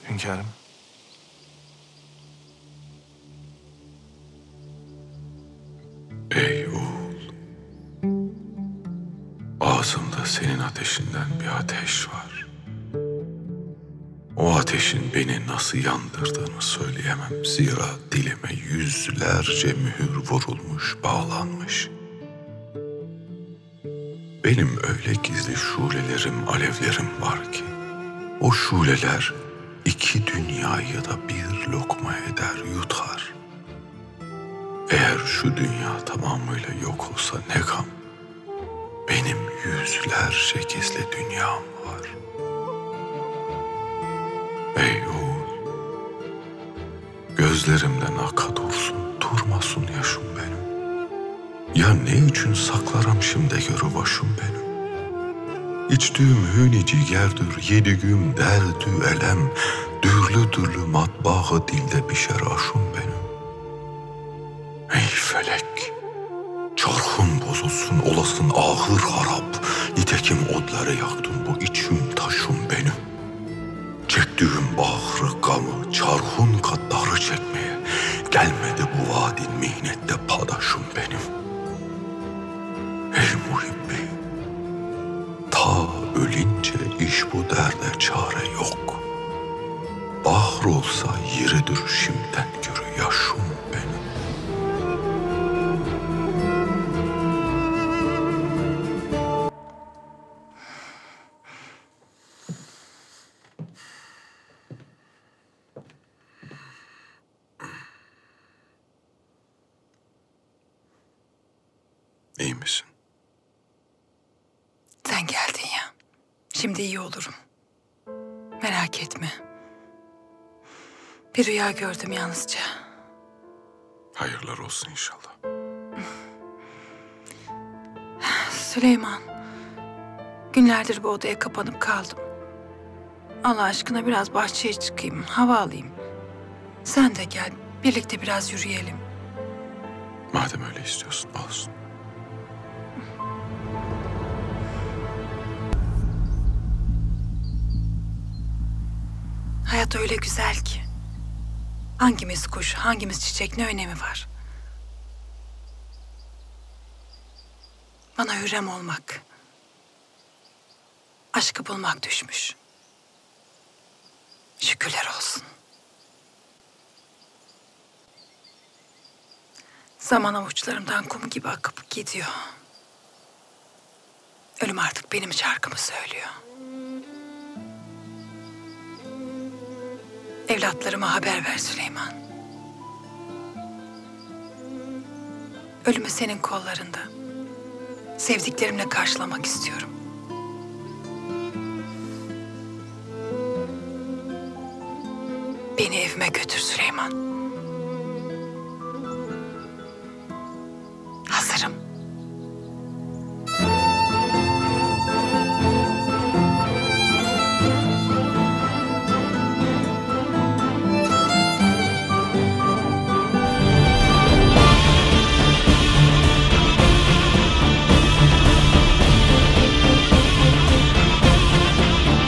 Hünkârım. Ey oğul, ağzımda senin ateşinden bir ateş var. O ateşin beni nasıl yandırdığını söyleyemem. Zira dilime yüzlerce mühür vurulmuş, bağlanmış. Benim öyle gizli şulelerim, alevlerim var ki, o şuleler iki dünyayı da bir lokma eder, yutar. Eğer şu dünya tamamıyla yok olsa ne gam, benim yüzlerce gizli dünyam var. Ey oğul, gözlerimden aka dursun, durmasın yaşım benim. Ya ne için saklarım şimdi görü başım benim? İçtüğüm hüni cigerdir, yedigüm derdü elem, dürlü dürlü matbağı dilde bişer aşım benim. Ey felek, çarhım bozulsun olasın ahır harap, nitekim odları yaktın bu içim taşım benim. Çektiğim bahrı gamı çarhun kaddarı çekmeye, gelmedi bu vadin mihnette padaşım benim. Ey muhibbi, ta ölünce iş bu derde çare yok. Bahr olsa yeridir şimdiden görü yaşım benim. İyi misin? Sen geldin ya. Şimdi iyi olurum. Merak etme. Bir rüya gördüm yalnızca. Hayırlar olsun inşallah. Süleyman, günlerdir bu odaya kapanıp kaldım. Allah aşkına biraz bahçeye çıkayım, hava alayım. Sen de gel, birlikte biraz yürüyelim. Madem öyle istiyorsun, olsun. Hayat öyle güzel ki. Hangimiz kuş, hangimiz çiçek ne önemi var? Bana Hürrem olmak, aşkı bulmak düşmüş. Şükürler olsun. Zaman avuçlarımdan kum gibi akıp gidiyor. Ölüm artık benim şarkımı söylüyor. Evlatlarıma haber ver Süleyman. Ölümü senin kollarında, sevdiklerimle karşılamak istiyorum. Beni evime götür Süleyman.